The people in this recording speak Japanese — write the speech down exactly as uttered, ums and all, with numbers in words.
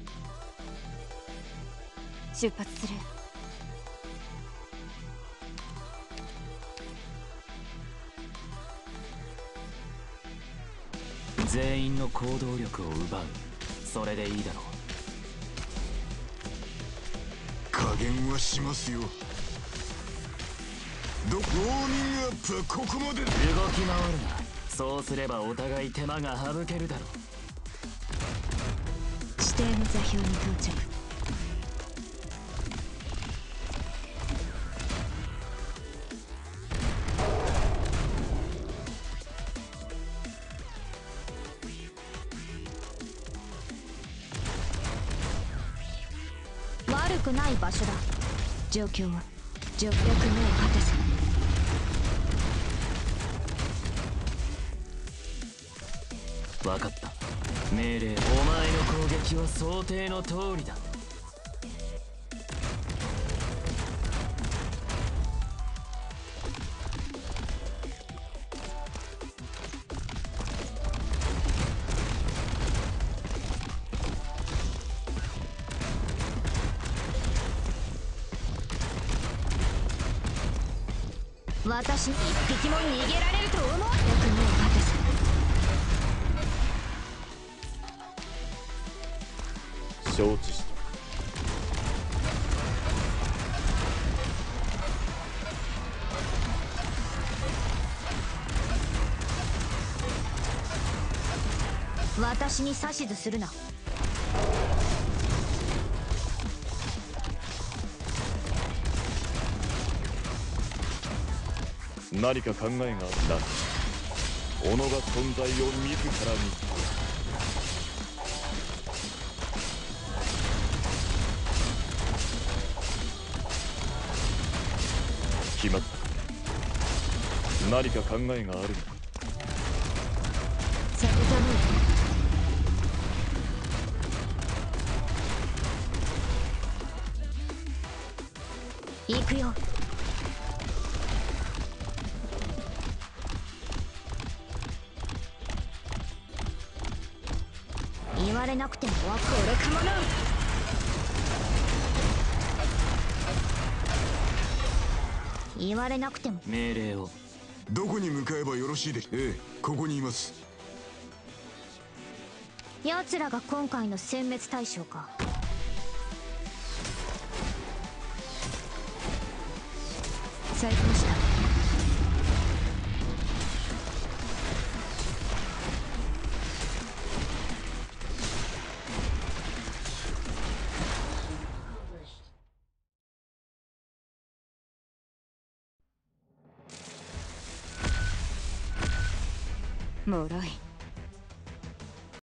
出発する。 全員の行動力を奪う。それでいいだろう。 加減はしますよ。ウォーミングアップはここまで。動き回るな。そうすればお互い手間が省けるだろう。 指定の座標に到着。悪くない場所だ。状況は状況目を果たせ。 分かった。命令。お前の攻撃は想定の通りだ。 私に一匹も逃げられると思う。よく目を果たせ。 承知した。 私に指図するな。 何か考えがあるな。己が存在を自らに。決まった。何か考えがあるのか。 させたの。行くよ。言われなくてもわこれかもな。言われなくても。 命令を。 どこに向かえばよろしいでしょう。ええ、ここにいます。 奴らが今回の殲滅対象か。再興した。もろい。